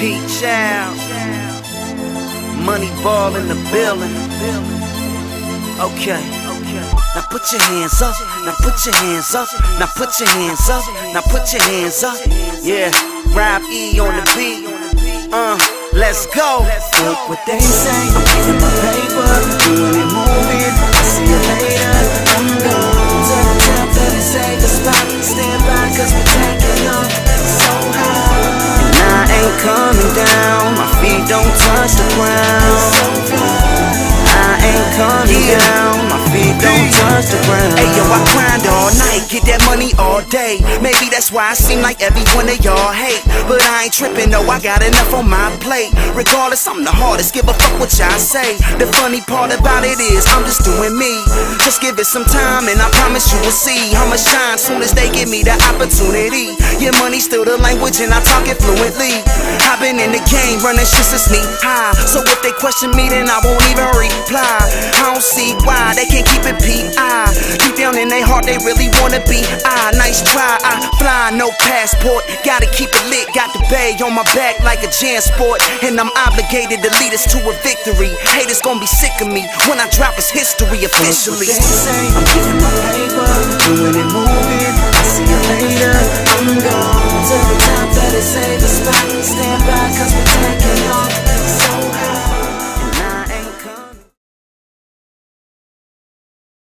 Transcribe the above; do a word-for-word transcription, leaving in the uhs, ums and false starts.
Pete Child, Money Ball in the building. Okay, now put your hands up, now put your hands up, now put your hands up, now put your hands up. Yeah, Rob E on the beat. Uh, let's go. Fuck what they say, I'm getting my paper, doing it, moving. I see you later, I'm gone. Tell the top that it's safe to spot, stand by, cause we taking off so high. And I ain't coming down, my feet don't touch the ground. I ain't coming down, my feet don't touch the ground. Hey yo, I grind all night, get that money all day. Maybe that's why I seem like every one of y'all hate, but I ain't tripping, no, I got enough on my plate. Regardless, I'm the hardest, give a fuck what y'all say. The funny part about it is, I'm just doing me. Just give it some time and I promise you will see I'ma shine soon as they give me the opportunity. Your money's still the language and I talk it fluently. I've been in the game, running shit since knee high, so if they question me then I won't even reply. I don't see why they can't keep it P I. Deep down in their heart they really wanna be I. Nice try, I fly, no passport, gotta keep it lit. Got the bay on my back like a JanSport, and I'm obligated to lead us to a victory. Haters gon' be sick of me when I drop his history officially. Fuck what they say, I'm getting my paper, doing it, moving. I see you later.